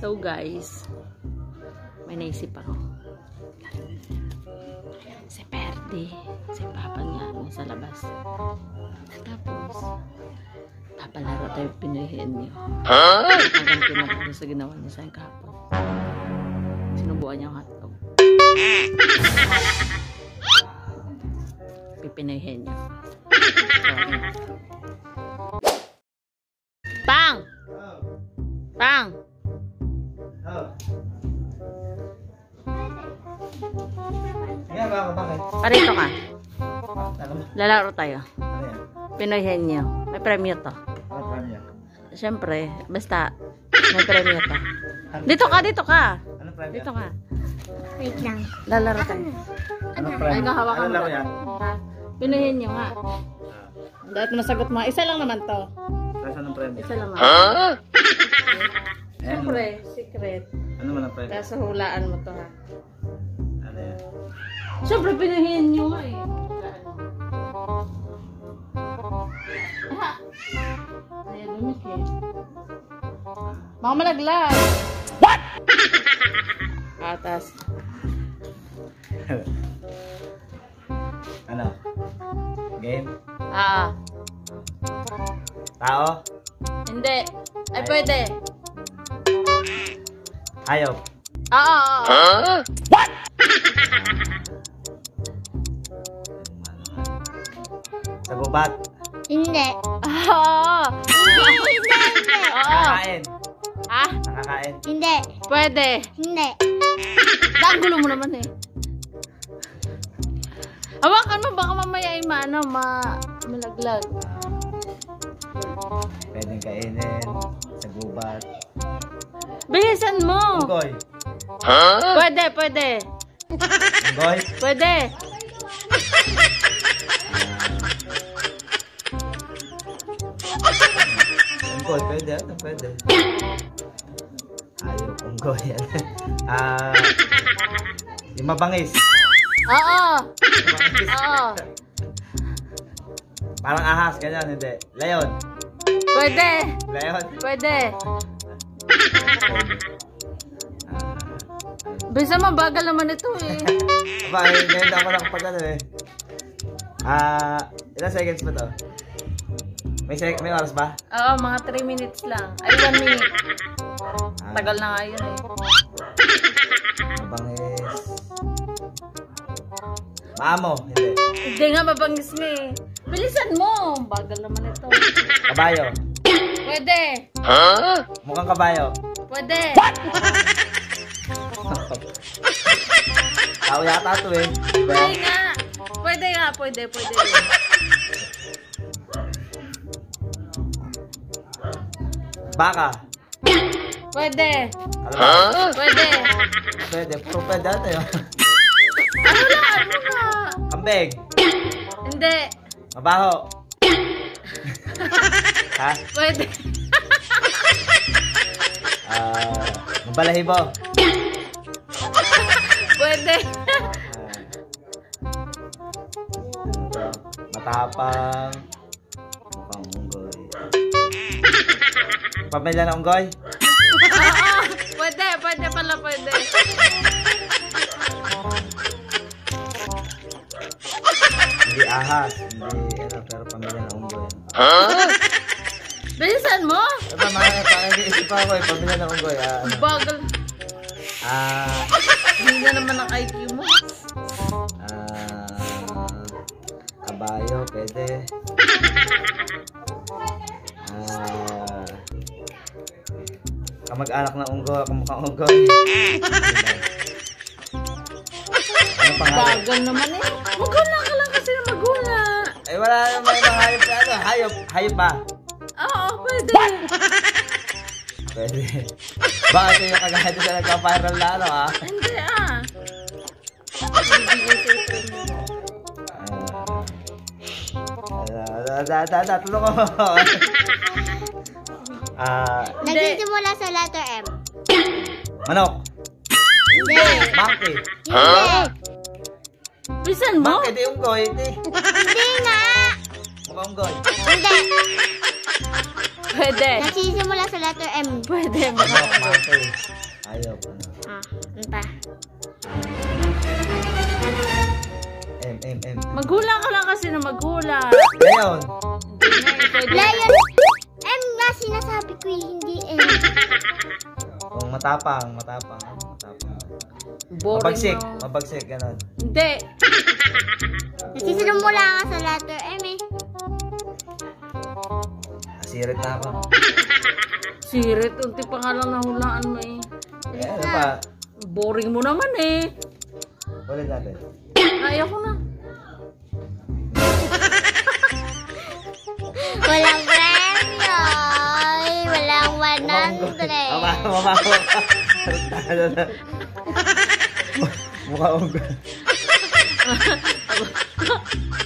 So guys, may naisip ako. Si Perdi, si papa niya nasa labas. Tapos, papalaro tayo pinahiin niyo. Hanggang pinapalo sa ginawa niya sa kahapon. Sinubuan niya ang hotdog. Pipinahiin niyo. Pang! Pang! Parito ka. Lalaro tayo. Pinoyhen niyo. May premyo to. Siyempre, basta may premyo to. Dito ka, dito ka. Dito ka. Wait lang. Lalaro tayo. Ay, kahawakan mo. Pinoyhen niyo nga. Dahil masagot mo. Isa lang naman to. Isa lang naman. Siyempre, secret. Ano man ang premyo? Kaso hulaan mo to ha. Ano yan? Siyempre, pinahihin nyo nga eh. Ayan, lumikit. Baka malaglag. What? Atas. Ano? Game? Tao? Hindi. Ay, pwede. Hayop? Oo. What? Sa gubat? Hindi. Oo. Hindi. Nakakain? Ha? Nakakain? Hindi. Pwede. Hindi. Gulo mo naman eh. Hawakan mo, baka mamaya ay malaglag. Pwedeng kainin. Sa gubat. Bilisan mo. Unggoy? Pwede, pwede. Unggoy? Pwede. Unggoy, pwede. Ano pwede? Hayop, unggoy. Yung mabangis. Oo. Mabangis. Oo. Parang ahas, ganyan, hindi. Leon. Pwede. Leon. Pwede. Bisa mabagal naman ito eh. Aba, ngayon na ako nakapag ano eh. Ilang seconds ba to? May oras ba? Oo, mga 3 minutes lang. Ay, 1 minute. Tagal na nga yun eh. Mabangis. Maamo, hindi. Hindi nga, mabangis nga eh. Bilisan mo. Bagal naman ito. Kabayo. Pwede. Mukhang kabayo. Pwede. Tao yata to eh. Pwede nga. Pwede nga. Pwede. Pwede din. Baka. Pwede. Pwede. Pwede. Puro pwede ata yun. Ano lang? Ano nga? Kambing. Hindi. Mabaho. Ha? Pwede. Mabalahibo. Pwede. Matapang. Mukhang unggoy. Pamilya ng unggoy? Oo. Pwede. Pwede pala. Pwede. Hindi ahas. Hindi ano, pero pamilya ng unggoy. Bilisan mo. Aba, nag-iisip ako eh. Pamilya ng unggoy. Bagal. Hindi na naman ang IQ mo. Kabayo, pwede. Kamag-anak ng unggoy, kamukhang unggoy. Ano pangalan? Bagal naman eh. Magula ka lang kasi na magula. Eh, wala naman yung hayop na ano. Hayop. Hayop ba? Oo, pwede. Pwede. Baka ito yung kagahit siya nagka-viral na ano ah. Hindi ah. Tulong ko. Nagsisimula sa letter M. Manok. Hindi. Monkey. Hindi. Bilisan mo. Monkey, di unggoy. Hindi nga. Mukhang unggoy. Hindi. Pwede. Nagsisimula sa letter M. Pwede. Manok, monkey. Ayaw pa na. Anta. M. Maghula ka lang kasi na maghula. Ngayon. Lion. M nga sinasabi ko hindi M. Kung matapang. Boring Mabagsik, ganon. Hindi. Nagsisimula ka sa letter M eh. Asirit na ako. Sirit, unti pa nga lang nahulaan mo eh. Eh, ano pa? Boring mo naman eh. Ulit natin. Ayaw ko na. Walang premyo. Walang 100. Mama ko. Ano na? Mukha unggoy.